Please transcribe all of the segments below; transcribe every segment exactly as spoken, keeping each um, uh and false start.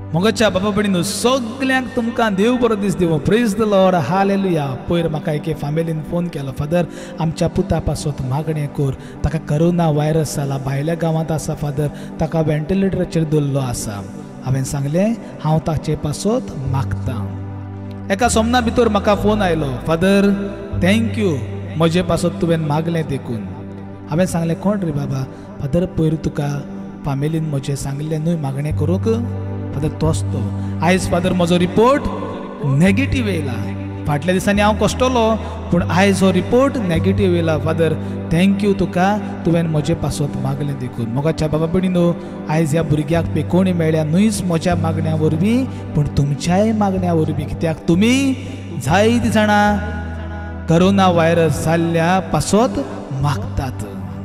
मोगाच्या बाबा भयणीनो सगल्यांक तुमकां देव बरो दीस दिवं. Praise the lord, hallelujah. पयर म्हाका एके फामिलीन फोन केलो, फादर आमच्या पुता पासत मागणें कर, ताका करोना व्हायरस जाला, भायल्या गांवांत आसा फादर, ताका वेंटिलेटराचेर दवरलो आसा. हांवें सांगलें हांव ताचे पासत मागतां. एका सोमना भितर म्हाका फोन आयलो, फादर थँक्यू म्हजे पासत तुवें मागलें देखून. हांवें सांगलें कोण रे बाबा? फादर पयर तुका फामिलीन म्हजे सांगलें न्हय मागणें करूंक. फादर तोच तो. आयज फादर म्हजो रिपोर्ट नेगेटीव येयला. फाटल्या दिसांनी हांव कश्टलो पूण आयज हो रिपोर्ट नेगेटीव येयला. फादर थँक्यू तुका, तुवें म्हजे पासत मागलें देखून. मोगाच्या बाबा भयणीनो आयज ह्या भुरग्याक पेकोवणी मेळ्ळ्या न्हयच म्हज्या मागण्या वरवीं पूण तुमच्याय मागण्या वरवीं. कित्याक तुमी जायतीं जाणां करोना व्हायरस जाल्ल्या पासत मागतात.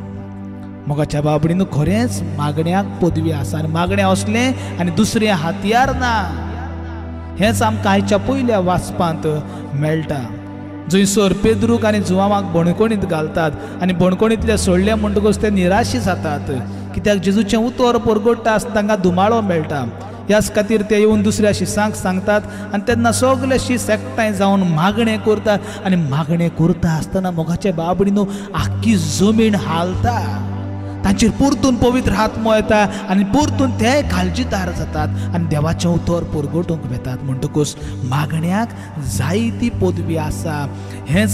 मोगाच्या बाबा भयणीनो खरेंच मागण्याक पदवी आसा आनी मागणें असलें आनी दुसरें हातयार ना. हेंच आमकां आयच्या पयल्या वाचपांत मेळटा. जंयसर पेद्रूक आनी जुवांवाक बणकोणींत घालतात आनी बणकोणींतले सोडले म्हणटकच ते निराशी जातात. कित्याक जेजूचें उतर परगट्टा आसता तांकां दुमाळो मेळटा. ह्याच खातीर ते येवन दुसऱ्या शिसांक सांगतात आनी तेन्ना सगळे शीस एकठांय जावन मागणें करतात आनी मागणें करता आसतना मोगाचे बाबा भयणीनो आख्खी जमीन हालता. तांचेर परतून पवित्र आत्मो येता आनी परतून ते काळजीदार जातात आनी देवाचें उतर परगटूंक वेतात. म्हणटकूच मागण्याक जायती पदवी आसा. हेंच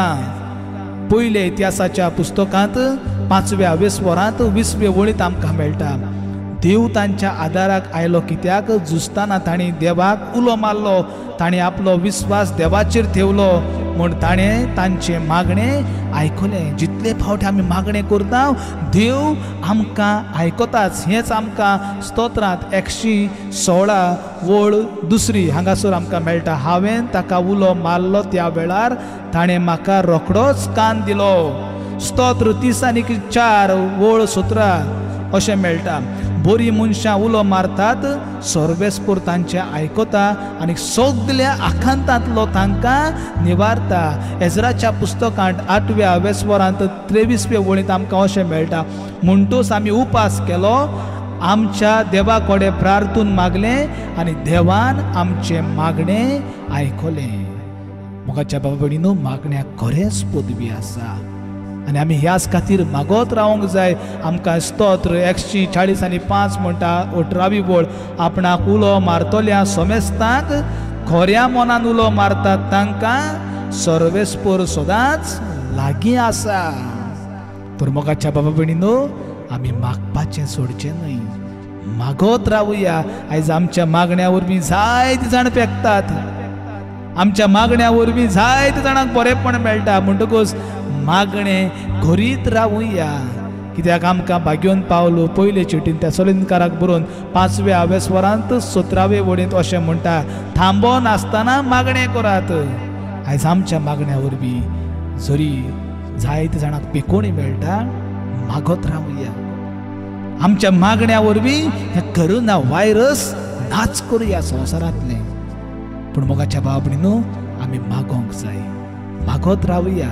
आमकां पयले इतिहासाच्या पुस्तकांत पांचव्या वेस्वरांत वीसवे वळींत आमकां मेळटा. देव तांच्या आदाराक आयलो कित्याक झुजताना तांणी देवाक उलो मारलो. तांणी आपलो विस्वास देवाचेर ठेवलो म्हूण ताणें तांचे मागणें आयकलें. जितले फावटी आमी मागणें करता देव आमकां आयकताच. हेंच आमकां स्तोत्रांत एकशी सोळा वळ दुसरी हांगासर आमकां मेळटा. हांवें ताका उलो मारलो त्या वेळार ताणें म्हाका रोखडोच कान दिलो. स्तोत्र तीस आनी चार वळ सतरा अशें मेळटा. बरी मनशां उलो मारतात, सर्वेस्पर तांचे आयकता आनी सगल्या आखांतांतलो तांकां निवारता. एजराच्या पुस्तकांत आठव्या वेस्वरांत त्रेवीसवे वळींत आमकां अशें मेळटा. म्हणटूच आमी उपास केलो, आमच्या देवा कडेन प्रार्थून मागलें आनी देवान आमचें मागणें आयकलें. मोगाच्या बाबा भयणीनो मागण्याक खरेंच पदवी आसा आनी आमी ह्याच खातीर मागत रावंक जाय. आमकां स्तोत्र एकशे चाळीस आनी पांच म्हणटा अठरावी वळ, आपणाक उलो मारतल्या सोमेस्तांक खऱ्या मनान उलो मारतात तांकां सर्वेस्पर सदांच लागीं आसा. तर मोगाच्या बाबा भयणीनो आमी मागपाचें सोडचें न्हय, मागत रावुया. आयज आमच्या मागण्या वरवीं जायतीं जाण पेकतात. आमच्या मागण्या वरवीं जायत्या जाणांक बरेपण मेळटा. म्हणटकूच मागणें करीत रावुया. कित्याक आमकां भाग्योन पावलो. पयले चिटीन त्या सोलिनकाराक बरोवन पांचव्या वेस्वरांत सतरावे वळींत अशें म्हणटा, थांबोन आसतना मागणें करात. आयज आमच्या मागण्या वरवीं जरी जायत्या जाणांक पेकोवणी मेळटा, मागत रावुया. आमच्या मागण्या वरवीं हे करोना व्हायरस नाच करुया संवसारांतले. पूण मोगाच्या बाबा भयणीनो आमी मागोंक जाय, मागत रावुया,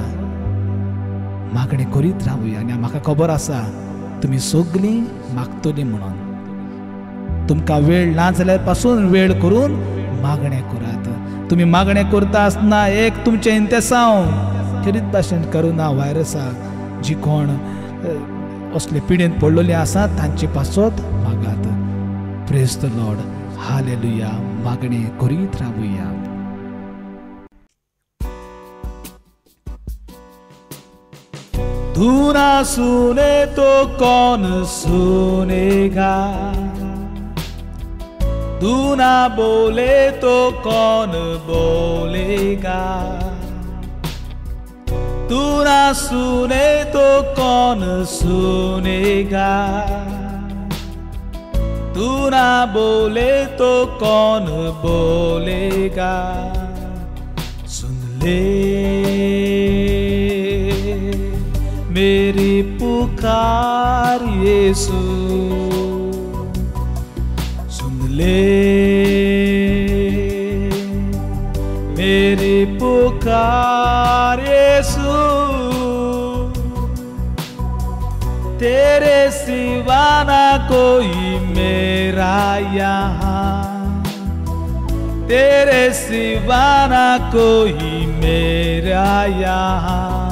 मागणें करीत रावुया. आनी म्हाका खबर आसा तुमी सगळीं मागतलीं म्हणून. तुमकां वेळ ना जाल्यार पासून वेळ करून मागणें करात. तुमी मागणें करता आसतना एक तुमचें इंतेसांव खरीत भाशेन करोना व्हायरसाक जी कोण असले पिडेंत पडलेली आसात तांचे पासत मागात. Praise the lord, hallelujah. मागणें करीत रावुया. तू ना सुने तो कौन सुनेगा, तू ना बोले तो कौन बोलेगा, तू ना सुने तो कौन सुनेगा, तू ना बोले तो कौन बोलेगा. सुन ले मेरी पुकार यीशु, सुन ले मेरी पुकार यीशु. तेरे सिवा ना कोई मेरा यहाँ, तेरे सिवा ना कोई मेरा यहाँ,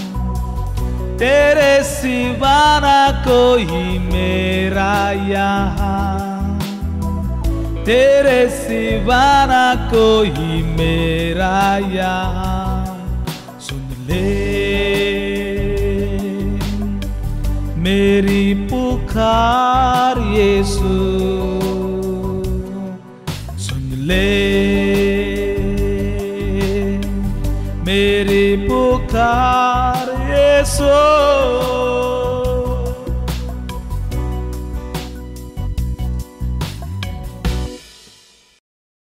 तेरे सिवा ना कोई मेरा यहाँ, तेरे सिवा ना कोई मेरा यहाँ। सुन ले मेरी पुकार यीशु, सुन ले मेरी पुकार यीशु।